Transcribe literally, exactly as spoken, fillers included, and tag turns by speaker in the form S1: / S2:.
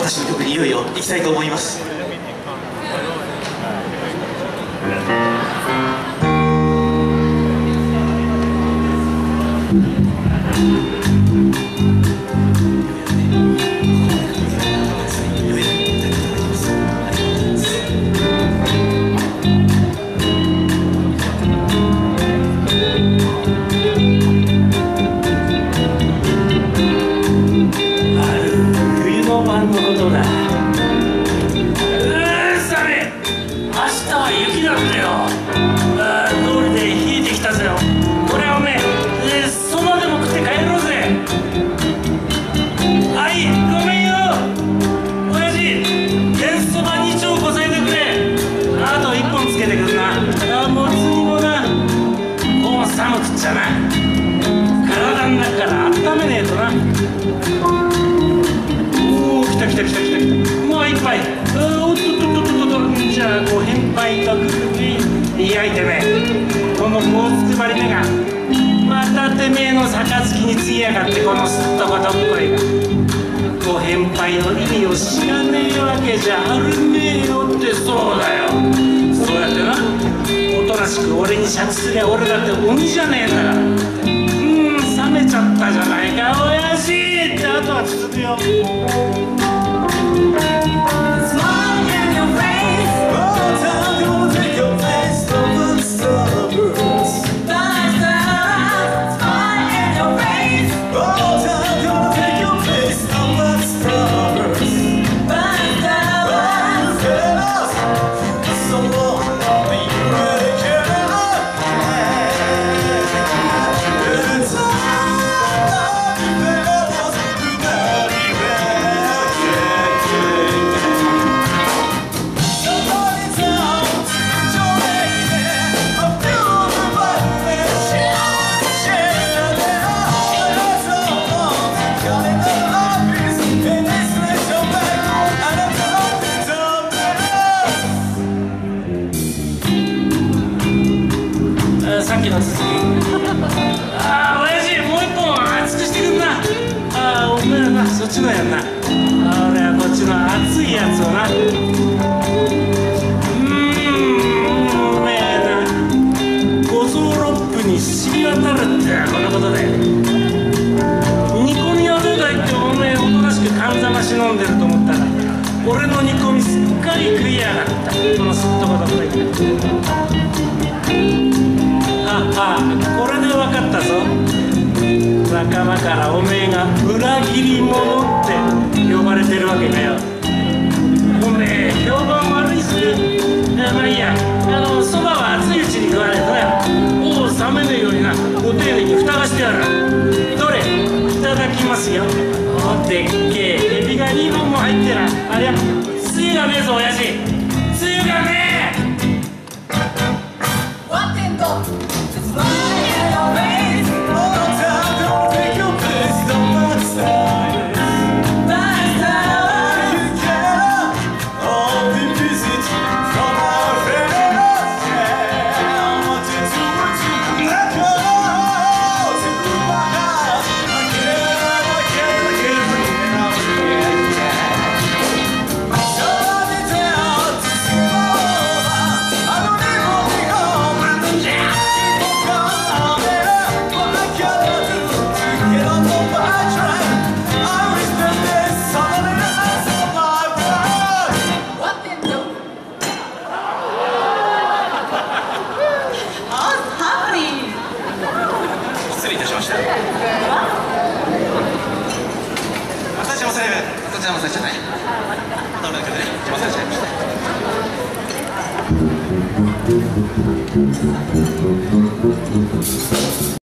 S1: 私の曲にいよいよ行きたいと思います。
S2: 寒くっちゃな、体の中から温めねえとな。おお、来た来た来た来た来た。もう一杯。おっとっとっとっとっと。じゃあご返杯とくり焼いてね、この棒つくばり目がまたてめえの杯につぎやがって、このすっとこどっこいがご返杯の意味を知らねえわけじゃあるめえよって。そうだよ、そうやってな、おとなしく俺に酌すりゃ俺だって鬼じゃねえんだから。うーん、冷めちゃったじゃないか親父ってあとは続くよ。さっきの続き。ああ、親父もう一本熱くしてくんな。ああ、お前らな、そっちのやんな。あ俺はこっちの熱いやつをな。うーん、うめえな。五臓六腑に染み渡るってこのことで。煮込みはどうだいっておめえおとなしくかんざまし飲んでると思ったら、俺の煮込みすっかり食いやがった、このすっとこどっこい。ああ、これで分かったぞ。仲間からおめえが裏切り者って呼ばれてるわけかよ。おめえ評判悪いぜ。まあいいや、あのそばは熱いうちに食わねえとな。もう冷めねえようにな、ご丁寧に蓋がしてある。どれ、いただきますよ。おでっけえエビがにほんも入ってら。ありゃ、つゆがねえぞ親父、つゆがねえ。失礼いたしました。私もセーブ、こちらもセーブじゃない。どれだけで、一番最初にしました。